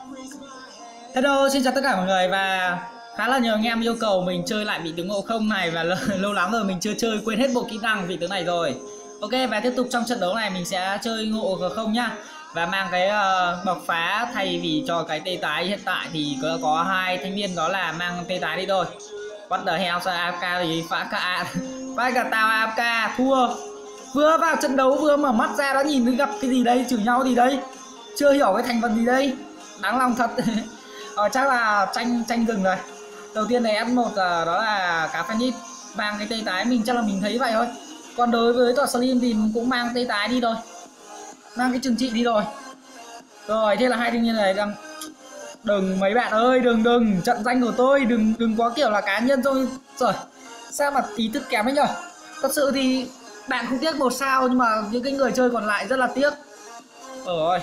Hello, xin chào tất cả mọi người. Và khá là nhiều anh em yêu cầu mình chơi lại vị tướng ngộ không này. Và lâu lắm rồi mình chưa chơi, quên hết bộ kỹ năng vị tướng này rồi. Ok, và tiếp tục trong trận đấu này mình sẽ chơi ngộ không nhá. Và mang cái bộc phá thay vì cho cái tê tái. Hiện tại thì có hai thanh niên, đó là mang tê tái đi thôi. What the hell, sao AFK gì phá cả phá cả tao AFK thua. Vừa vào trận đấu vừa mở mắt ra đã nhìn thấy gặp cái gì đây, chửi nhau gì đây, chưa hiểu cái thành phần gì đây, đáng lòng thật. Chắc là tranh rừng rồi. Đầu tiên này F1 đó là cá Phoenix mang cái tê tái, mình chắc là mình thấy vậy thôi. Còn đối với tọa Slim thì cũng mang tê tái đi rồi, mang cái trừng trị đi rồi. Rồi thế là hai thanh niên này đang đừng, mấy bạn ơi, đừng trận danh của tôi đừng có kiểu là cá nhân thôi. Rồi sao mà ý thức kém ấy nhở. Thật sự thì bạn không tiếc 1 sao, nhưng mà những cái người chơi còn lại rất là tiếc. Rồi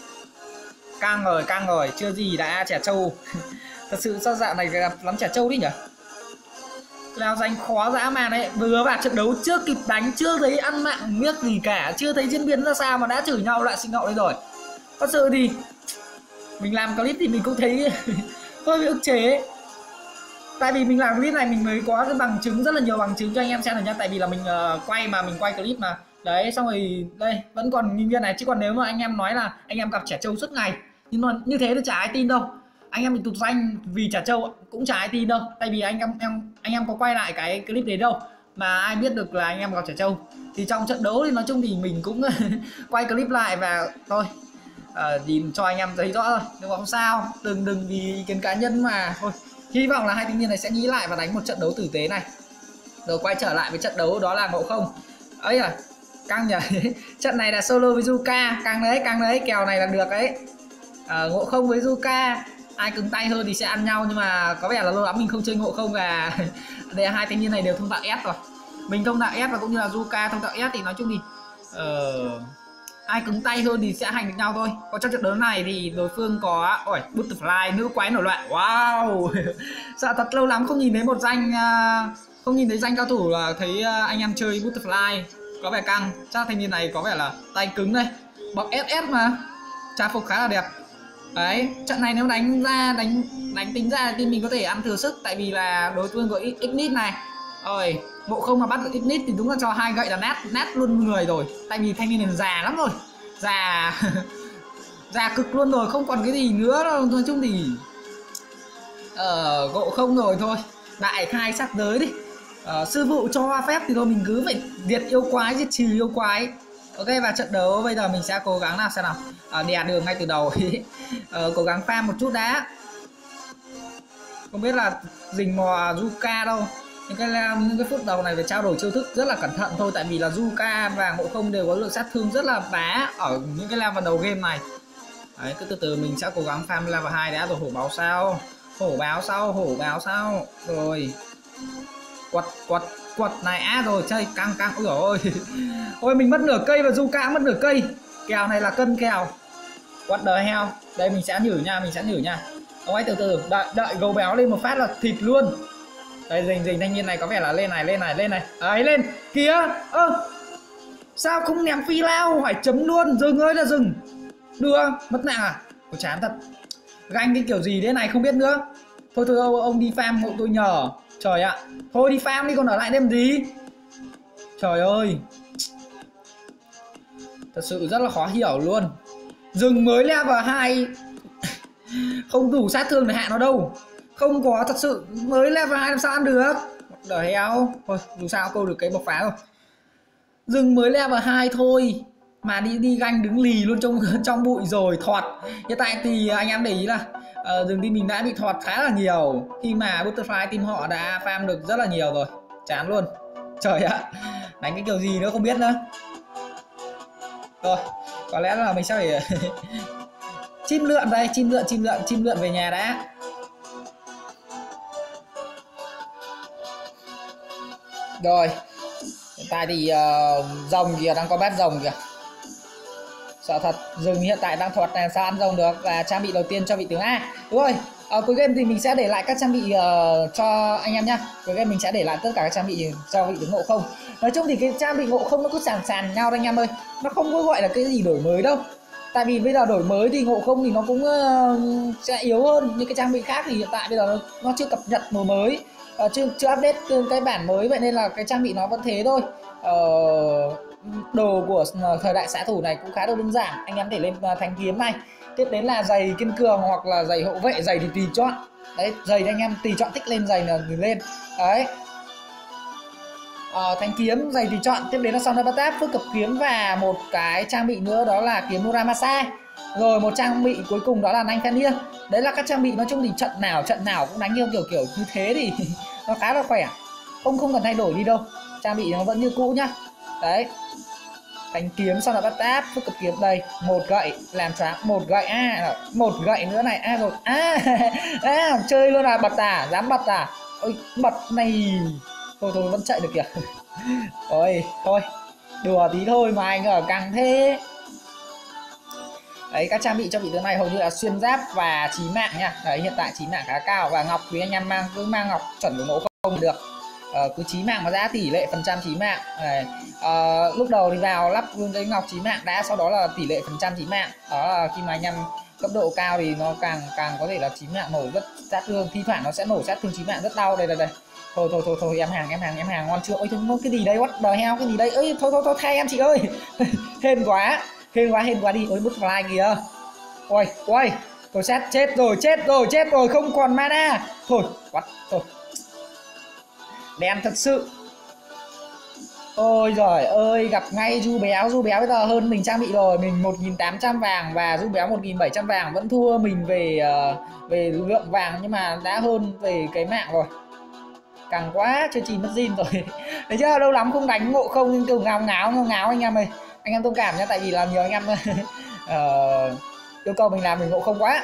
căng rồi, chưa gì đã trẻ trâu. Thật sự sao dạo này gặp lắm trẻ trâu đi nhỉ. Leo danh khó dã man đấy, vừa vào trận đấu chưa kịp đánh, chưa thấy ăn mạng biết gì cả, chưa thấy diễn biến ra sao mà đã chửi nhau lại sinh ngậu đấy rồi. Thật sự thì mình làm clip thì mình cũng thấy hơi bị ức chế. Tại vì mình làm clip này mình mới có cái bằng chứng, rất là nhiều bằng chứng cho anh em xem được nhá. Tại vì là mình mình quay clip mà. Đấy, xong rồi đây vẫn còn nhân viên này. Chứ còn nếu mà anh em nói là anh em gặp trẻ trâu suốt ngày, nhưng mà như thế thì chả ai tin đâu. Anh em bị tụt danh vì trẻ trâu cũng chả ai tin đâu. Tại vì anh em có quay lại cái clip đấy đâu mà ai biết được là anh em gặp trẻ trâu. Thì trong trận đấu thì nói chung thì mình cũng quay clip lại và thôi, nhìn cho anh em thấy rõ rồi. Nhưng mà không sao, đừng vì ý kiến cá nhân mà thôi. Hy vọng là hai thanh niên này sẽ nghĩ lại và đánh một trận đấu tử tế này. Rồi quay trở lại với trận đấu đó là ngộ không. Ấy à, căng nhỉ. Trận này là solo với Zuka, căng đấy, kèo này là được đấy. Ngộ không với Zuka, ai cứng tay hơn thì sẽ ăn nhau. Nhưng mà có vẻ là lâu lắm mình không chơi ngộ không. Và đây hai thanh niên này đều thông tạo S rồi. Mình thông tạo S và cũng như là Zuka thông tạo S thì nói chung thì ai cứng tay hơn thì sẽ hành được nhau thôi. Còn trong trận đấu này thì đối phương có Butterfly, nữ quái nổi loạn. Wow. Sợ thật, lâu lắm không nhìn thấy một danh, không nhìn thấy danh cao thủ là thấy anh em chơi Butterfly. Có vẻ căng, chắc thanh niên này có vẻ là tay cứng đây, bọc SS mà trang phục khá là đẹp. Đấy, trận này nếu đánh tính ra thì mình có thể ăn thừa sức. Tại vì là đối phương có Ignite này. Rồi ngộ không mà bắt được Ignite thì đúng là cho hai gậy là nát luôn người rồi. Tại vì thanh niên này già lắm rồi, già già cực luôn rồi, không còn cái gì nữa đâu. Nói chung thì ngộ không rồi thôi, đại khai sát giới đi. Sư phụ cho phép thì thôi mình cứ phải diệt yêu quái, diệt trừ yêu quái. Ok, và trận đấu bây giờ mình sẽ cố gắng nào xem nào, đè đường ngay từ đầu. Cố gắng farm một chút đã. Không biết là rình mò Zuka đâu. Những cái phút đầu này phải trao đổi chiêu thức rất là cẩn thận thôi. Tại vì là Zuka và ngộ không đều có lượng sát thương rất là bá ở những cái level đầu game này. Đấy, cứ từ từ mình sẽ cố gắng farm level 2 đã. Rồi hổ báo sau, hổ báo sau. Rồi quật này rồi chơi căng. Ôi dồi ôi. Ôi mình mất nửa cây và Zuka mất nửa cây. Kèo này là cân kèo. What the hell. Đây mình sẽ nhử nha. Ông ấy từ từ đợi gấu béo lên một phát là thịt luôn. Đây rình thanh niên này có vẻ là lên này. Ấy lên kìa. Sao không ném phi lao, phải chấm luôn. Dừng ơi là dừng. Đưa mất mạng à. Ôi chán thật. Ganh cái kiểu gì thế này không biết nữa. Thôi ông đi farm hộ tôi nhờ. Trời ạ. Thôi đi farm đi, còn ở lại đem gì. Trời ơi. Thật sự rất là khó hiểu luôn. Rừng mới level 2 không đủ sát thương để hạ nó đâu. Không có, thật sự mới level 2 làm sao ăn được. Đời heo. Thôi dù sao câu được cái bộc phá rồi. Rừng mới level 2 thôi mà đi ganh đứng lì luôn trong bụi rồi thọt. Hiện tại thì anh em để ý là rừng team mình đã bị thọt khá là nhiều khi mà Butterfly team họ đã farm được rất là nhiều rồi. Chán luôn. Trời ạ. Đánh cái kiểu gì nữa không biết nữa. Rồi có lẽ là mình sẽ phải chim lượn đây, chim lượn về nhà đã. Rồi hiện tại thì rồng kìa, đang có bát rồng kìa. Sợ thật, rừng hiện tại đang thuật này, sao ăn rồng được. Và trang bị đầu tiên cho vị tướng A. Đúng rồi, ở cuối game thì mình sẽ để lại các trang bị cho anh em nhá. Cuối game mình sẽ để lại tất cả các trang bị cho vị tướng ngộ không. Nói chung thì cái trang bị ngộ không nó cứ sàn nhau anh em ơi. Nó không có gọi là cái gì đổi mới đâu. tại vì bây giờ đổi mới thì Ngộ Không thì nó cũng sẽ yếu hơn những cái trang bị khác, thì hiện tại bây giờ nó chưa cập nhật mùa mới, chưa update cái bản mới, vậy nên là cái trang bị nó vẫn thế thôi. Đồ của thời đại xạ thủ này cũng khá là đơn giản, anh em thể lên thanh kiếm này, tiếp đến là giày kiên cường hoặc là giày hậu vệ, giày thì tùy chọn đấy, giày thì anh em tùy chọn thích lên giày là lên đấy. Thanh kiếm, giày thì chọn, tiếp đến là Son Batap, phước cập kiếm và một cái trang bị nữa đó là kiếm Muramasa, rồi một trang bị cuối cùng đó là Nanh Fenrir. Đấy là các trang bị, nói chung thì trận nào cũng đánh kiểu như thế thì nó khá là khỏe, không cần thay đổi đi đâu, trang bị nó vẫn như cũ nhá. Đấy, thanh kiếm, Son Batap, phước cập kiếm, đây một gậy làm choáng, một gậy một gậy nữa này rồi chơi luôn à, bật à, dám bật à, ôi bật này, thôi vẫn chạy được kìa. thôi đùa tí thôi mà anh ở càng thế. Đấy, các trang bị cho vị tướng này hầu như là xuyên giáp và chí mạng nha. Đấy, hiện tại chí mạng khá cao, và ngọc thì anh em cứ mang ngọc chuẩn của Ngộ Không được. Cứ chí mạng mà giá tỷ lệ phần trăm chí mạng. Đấy. Lúc đầu thì vào lắp cái ngọc chí mạng đã, sau đó là tỷ lệ phần trăm chí mạng. Đó là khi mà anh em cấp độ cao thì nó càng có thể là chí mạng nổ rất sát thương, thi thoảng nó sẽ nổ sát thương chí mạng rất đau. Đây. Thôi em hàng ngon chưa? Ôi thôi, cái gì đây, what the hell, cái gì đây? Ơi thôi thay em chị ơi. hên quá đi. Ôi Butterfly kìa. Ôi tôi chết rồi, không còn mana. Thôi đen thật sự. Ôi giời ơi, gặp ngay Du Béo bây giờ hơn mình trang bị rồi, mình 1.800 vàng và Du Béo 1.700 vàng, vẫn thua mình về lượng vàng nhưng mà đã hơn về cái mạng rồi. Càng quá, chơi chì mất zin rồi. Đấy chứ lâu lắm không đánh Ngộ Không nhưng kiểu ngáo anh em ơi. Anh em thông cảm nhé, tại vì là nhiều anh em yêu cầu mình làm mình Ngộ Không quá.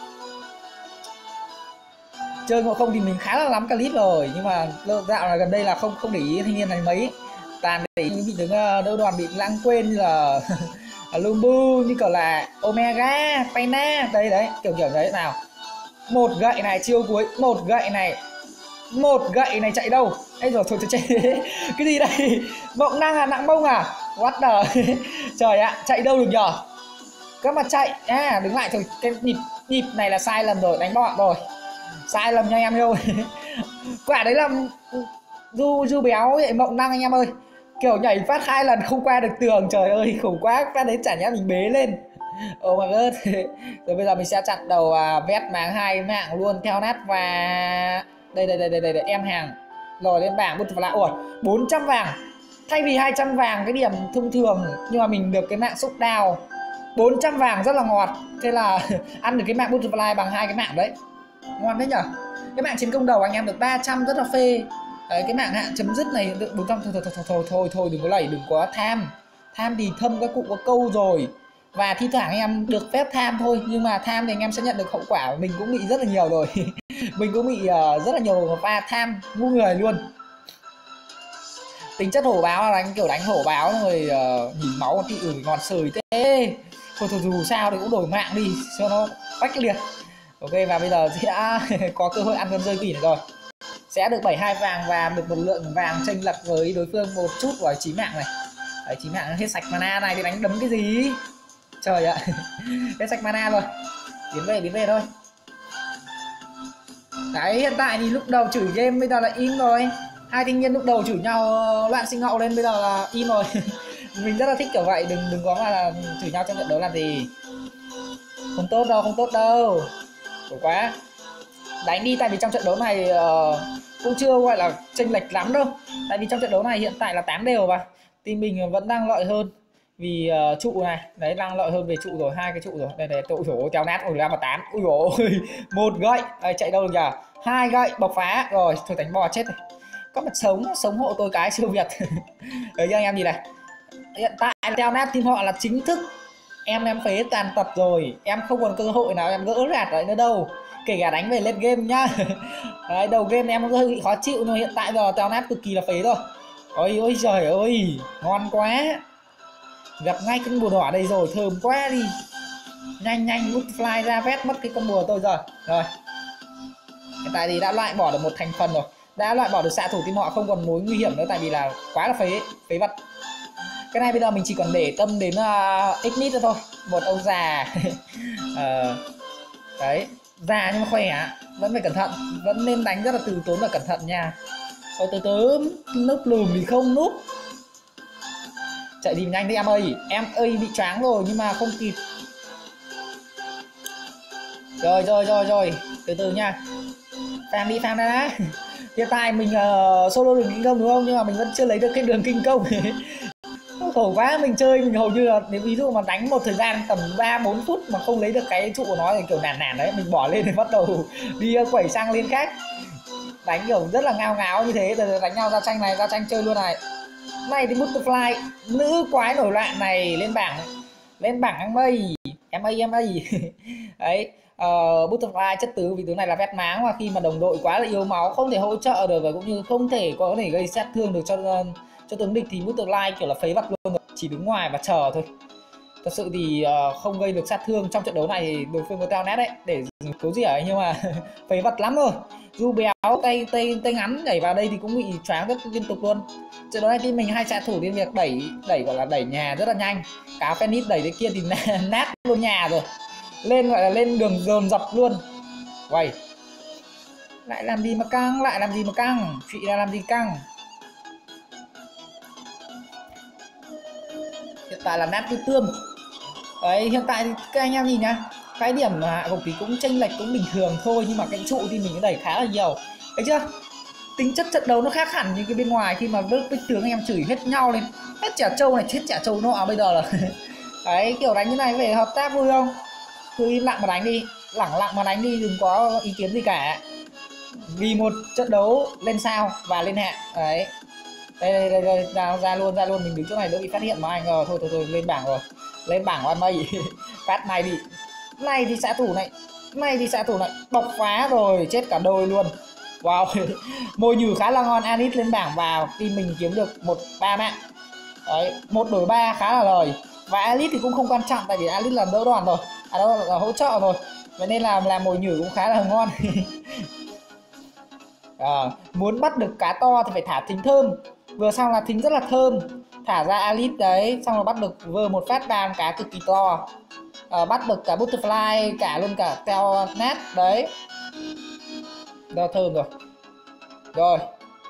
Chơi Ngộ Không thì mình khá là lắm clip rồi, nhưng mà dạo này gần đây là không để ý thanh niên này mấy, toàn để ý những vị tướng đỡ đoàn bị lãng quên như là Lumbu, như kiểu là Omega, Pena, đấy kiểu đấy. Nào, một gậy này chiêu cuối, một gậy này chạy đâu? Ê rồi thôi chạy. Cái gì đây? Mộng năng à, nặng bông à? What the trời ạ, chạy đâu được nhở? Các mà chạy đứng lại thôi, cái nhịp này là sai lầm rồi, đánh bọn rồi, sai lầm nha anh em ơi. Quả đấy là Du Béo vậy, Mộng năng anh em ơi, kiểu nhảy phát 2 lần không qua được tường, trời ơi khủng quá, phát đấy chả nhẽ mình bế lên. Oh my god. Rồi bây giờ mình sẽ chặn đầu vét máng 2 mạng luôn theo nát, và đây em hàng rồi lên bảng Butterfly. Ủa 400 vàng thay vì 200 vàng cái điểm thông thường, nhưng mà mình được cái mạng xúc đào 400 vàng rất là ngọt, thế là ăn được cái mạng Butterfly bằng 2 cái mạng đấy, ngon đấy nhở. Cái mạng chiến công đầu anh em được 300 rất là phê. Đấy, cái mạng hạn chấm dứt này được 400. Thôi đừng có lẩy, đừng có tham thì thâm các cụ có câu rồi, và thi thoảng anh em được phép tham thôi, nhưng mà tham thì anh em sẽ nhận được hậu quả. Mình cũng bị rất là nhiều rồi. Mình cũng bị rất là nhiều pha tham ngu người luôn. Tính chất hổ báo là đánh kiểu đánh hổ báo rồi nhìn máu còn thị ngọt sời thế. Thôi dù sao thì cũng đổi mạng đi cho nó bách liệt. Ok, và bây giờ sẽ có cơ hội ăn con rơi quỷ này rồi, sẽ được 72 vàng và được một lượng vàng chênh lệch với đối phương một chút vào chí mạng này. Đấy, chí mạng hết sạch mana này thì đánh đấm cái gì trời ạ. Hết sạch mana rồi, biến về thôi. Đấy, hiện tại thì lúc đầu chửi game bây giờ là im rồi. Hai thanh niên lúc đầu chửi nhau loạn sinh hậu lên, bây giờ là im rồi. Mình rất là thích kiểu vậy, đừng có mà là chửi nhau trong trận đấu làm gì, không tốt đâu. Khổ quá, đánh đi, tại vì trong trận đấu này cũng chưa gọi là chênh lệch lắm đâu, tại vì trong trận đấu này hiện tại là 8 đều và team mình vẫn đang lợi hơn vì trụ này, đấy đang lợi hơn về trụ rồi, 2 cái trụ rồi. Đây tội rồi, kéo nát ra mà 8. Ui dồi, một gậy đây, chạy đâu được nhỉ, 2 gậy bộc phá rồi, thôi đánh bò chết rồi. Có mặt sống hộ tôi cái siêu việt. Đấy, anh em gì này, hiện tại kéo nát team họ là chính thức em phế tàn tật rồi, em không còn cơ hội nào em gỡ gạt đấy nữa đâu, kể cả đánh về lên game nhá. Đấy, đầu game em hơi bị khó chịu, nhưng hiện tại giờ tao nát cực kỳ là phế rồi. Ôi trời ơi, ngon quá, gặp ngay con bùa đỏ đây rồi, thơm quá đi. Nhanh Butterfly ra vét mất cái con bùa tôi rồi. Hiện tại thì đã loại bỏ được một thành phần rồi, đã loại bỏ được xạ thủ team họ, không còn mối nguy hiểm nữa, tại vì là quá là phế vật. Cái này bây giờ mình chỉ còn để tâm đến Ignite thôi, một ông già. Đấy, già nhưng mà khỏe, vẫn phải cẩn thận, vẫn nên đánh rất là từ tốn và cẩn thận nha. Thôi từ từ, núp lùm thì không núp. Chạy đi nhanh đi em ơi bị choáng rồi nhưng mà không kịp. Rồi, từ từ nha. Phang đi, phang ra đã. Hiện tại mình solo đường kinh công đúng không, nhưng mà mình vẫn chưa lấy được cái đường kinh công. Khổ quá, mình chơi mình hầu như là nếu ví dụ mà đánh một thời gian tầm 3-4 phút mà không lấy được cái trụ của nó thì kiểu nản đấy, mình bỏ lên thì bắt đầu đi quẩy sang lên khác. Đánh kiểu rất là ngao ngáo như thế, rồi đánh nhau ra tranh chơi luôn này. Này thì Butterfly, nữ quái nổi loạn này lên bảng em ơi. Đấy, Butterfly chất tứ vì tướng này là vét máng, và khi mà đồng đội quá là yếu máu không thể hỗ trợ được và cũng như không thể có thể gây sát thương được cho tướng địch thì Butterfly kiểu là phế vật luôn rồi, chỉ đứng ngoài và chờ thôi. Thật sự thì không gây được sát thương trong trận đấu này thì đối phương có teo nét đấy để cứu gì ấy, nhưng mà phế vật lắm rồi. Du béo tay ngắn nhảy vào đây thì cũng bị choáng rất liên tục luôn. Trận đấu này thì mình hai xạ thủ đến việc đẩy gọi là đẩy nhà rất là nhanh. Cá Phoenix đẩy thế kia thì nát luôn nhà rồi, lên gọi là lên đường dồn dập luôn. Quay lại làm gì mà căng, chị là làm gì căng. Hiện tại là nát tư tương. Đấy, hiện tại thì các anh em nhìn nhá, cái điểm hạ gục thì cũng chênh lệch cũng bình thường thôi, nhưng mà cái trụ thì mình đẩy khá là nhiều, thấy chưa? Tính chất trận đấu nó khác hẳn như cái bên ngoài, khi mà bích tướng anh em chửi hết nhau lên, hết trẻ trâu này chết trẻ trâu nọ bây giờ là đấy, kiểu đánh như này về hợp tác vui không? Cứ im lặng mà đánh đi, lẳng lặng mà đánh đi, đừng có ý kiến gì cả, vì một trận đấu lên sao và lên hạng. Đấy, đây ra luôn mình đứng chỗ này đỡ bị phát hiện mà anh ngờ. Thôi lên bảng rồi, lên bảng của anh mây. Phát này thì xạ thủ này bộc phá rồi, chết cả đôi luôn. Wow. Mồi nhử khá là ngon. Anis lên bảng vào team mình kiếm được 1-3 mạng. Đấy, 1 đổi 3 khá là lời. Và Alice thì cũng không quan trọng, tại vì Alice là đỡ đòn rồi, đó là hỗ trợ rồi, vậy nên là làm mồi nhử cũng khá là ngon. Muốn bắt được cá to thì phải thả thính thơm. Vừa xong là thính rất là thơm, thả ra Alice đấy, xong rồi bắt được vừa một phát đàn cá cực kỳ to. Bắt được cả Butterfly, cả luôn cả teo nát đấy, đó thơm rồi. Rồi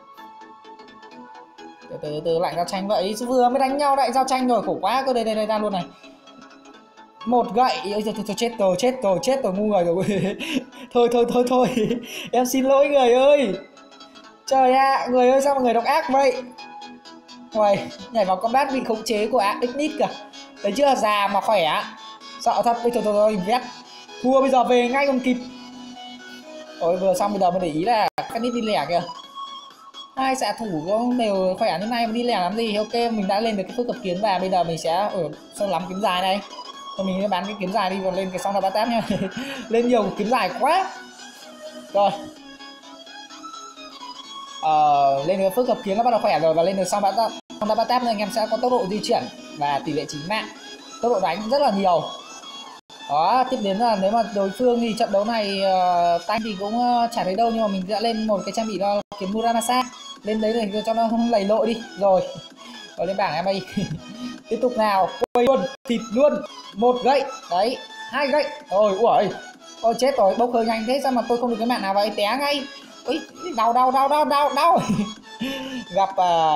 từ lại giao tranh vậy, vừa mới đánh nhau lại giao tranh rồi, khổ quá. Cơ đây ra luôn này, một gậy. Ôi chết rồi ngu người rồi. Thôi em xin lỗi người ơi, trời ạ, người ơi sao mà người độc ác vậy. Uầy, nhảy vào combat bị khống chế của Ignite kìa, thấy chưa, già mà khỏe, sợ thật. Thôi vét thua, bây giờ về ngay còn kịp. Ôi vừa xong bây giờ mới để ý là Ignite đi lẻ kìa, hai xạ thủ đều khỏe như này mà đi lẻ làm gì. Ok, mình đã lên được cái phước cập kiến và bây giờ mình sẽ ở sông lắm kiếm dài này. Thôi mình sẽ bán cái kiếm dài đi và lên cái song ba táp nha. Lên nhiều kiếm dài quá. Rồi, lên cái phước cập kiến nó bắt đầu khỏe rồi và lên được song ba táp nên anh em sẽ có tốc độ di chuyển và tỷ lệ chí mạng, tốc độ đánh rất là nhiều. Đó, tiếp đến là nếu mà đối phương thì trận đấu này tanh thì cũng chả thấy đâu, nhưng mà mình sẽ lên một cái trang bị đó kiếm Muramasa lên đấy để cho nó lầy lội đi. Rồi lên bảng em ơi. Tiếp tục nào, quay luôn, thịt luôn, một gậy đấy, 2 gậy. Ôi chết rồi, bốc hơi nhanh thế sao mà tôi không được cái mạng nào vậy, té ngay. Ôi đau. Gặp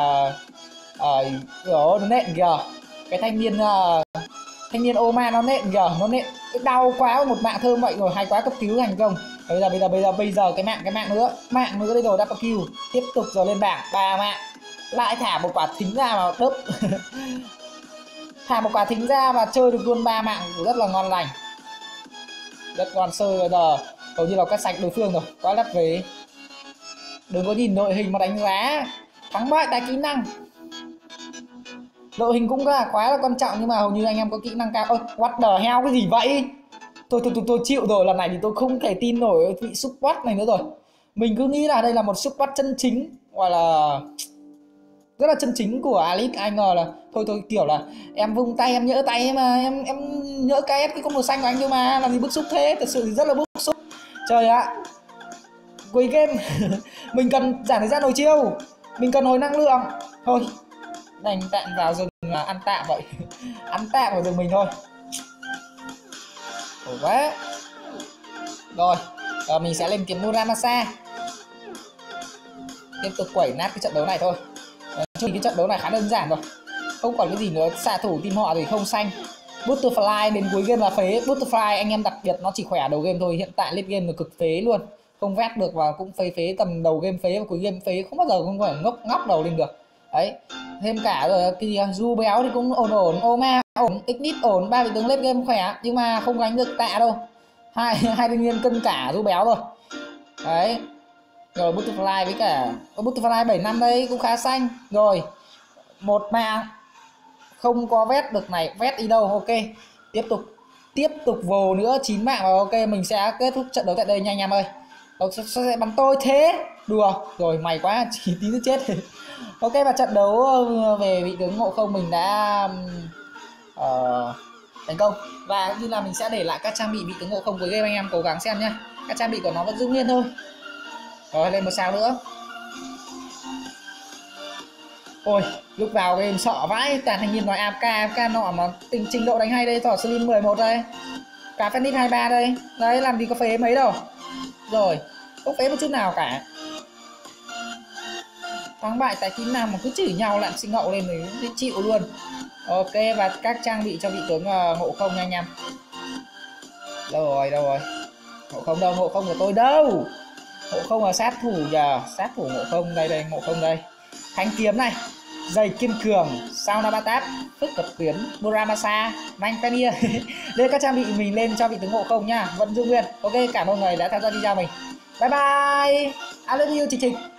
nó nện kìa, cái thanh niên Oma nó nện kìa, nó nện đau quá, một mạng thơm vậy rồi, hay quá, cấp cứu thành công. Bây giờ cái mạng nữa đây rồi, double kill. Tiếp tục rồi lên bảng 3 mạng, lại thả một quả thính ra mà đớp. Thả một quả thính ra và chơi được luôn 3 mạng, rất là ngon lành, rất ngon sơi. Bây giờ hầu như là cắt sạch đối phương rồi, quá lắp về. Đừng có nhìn đội hình mà đánh giá, thắng bại tại kỹ năng. Đội hình cũng quá là quan trọng, nhưng mà hầu như anh em có kỹ năng cao. Ôi what the hell, cái gì vậy. Tôi chịu rồi, lần này thì tôi không thể tin nổi vị support này nữa rồi. Mình cứ nghĩ là đây là một support chân chính, gọi là rất là chân chính của Alice. Anh ngờ là thôi kiểu là em vung tay em nhỡ tay mà em nhỡ cái con màu xanh của anh thôi mà, làm gì bức xúc thế. Thật sự rất là bức xúc, trời ạ. Quay game. Mình cần giảm thời gian hồi chiêu, mình cần hồi năng lượng. Thôi đành tạm vào rừng ăn tạm vậy. Ăn tạm vào rừng mình thôi. Khổ quá. Rồi mình sẽ lên kiếm Muramasa, tiếp tục quẩy nát cái trận đấu này thôi. Cái trận đấu này khá đơn giản rồi, không còn cái gì nữa. Xạ thủ team họ thì không xanh. Butterfly đến cuối game là phế. Butterfly anh em đặc biệt nó chỉ khỏe đầu game thôi, hiện tại late game là cực phế luôn, không vét được và cũng phế tầm đầu game phế và cuối game phế, không bao giờ không phải ngóc đầu lên được đấy. Thêm cả rồi cái gì Du béo thì cũng ổn, Oma ổn, Ignite ổn, ba vị tướng late game khỏe nhưng mà không gánh được Tạ đâu. Hai thanh niên cân cả Du béo rồi đấy. Rồi Butterfly với cả Butterfly 7 năm đây cũng khá xanh rồi. Một mạng không có vét được này, vét đi đâu. Ok, tiếp tục vồ nữa 9 mạng và ok, mình sẽ kết thúc trận đấu tại đây nha anh em ơi. Sẽ bắn tôi thế đùa rồi, mày quá, chỉ tí nữa chết. Ok, và trận đấu về vị tướng Ngộ Không mình đã thành công, và như là mình sẽ để lại các trang bị vị tướng Ngộ Không với game, anh em cố gắng xem nhá. Các trang bị của nó vẫn giữ nguyên thôi. Rồi lên một sao nữa. Ôi, lúc vào game sợ vãi, toàn thanh niên nói AFK nọ mà trình độ đánh hay đây, Thỏ Slim 11 đây. Cả Phoenix 23 đây. Đấy, làm gì có phế mấy đâu. Rồi, không phế một chút nào cả. Thắng bại tại kỹ năng mà cứ chửi nhau lại sinh ngậu lên thì chịu luôn. Ok, và các trang bị cho vị tướng Ngộ Không nha anh em. Đâu rồi? Ngộ Không đâu, Ngộ Không của tôi đâu. Ngộ Không là sát thủ giờ, sát thủ Ngộ Không đây, Ngộ Không đây. Thanh kiếm này, giày kiên cường, sao Nabatab, phức cập tuyến, Muramasa, Nanh Penia. Đây các trang bị mình lên cho vị tướng Ngộ Không nha, vẫn giữ nguyên. Ok, cảm ơn người đã theo dõi video mình. Bye bye. I love you Trình Trình.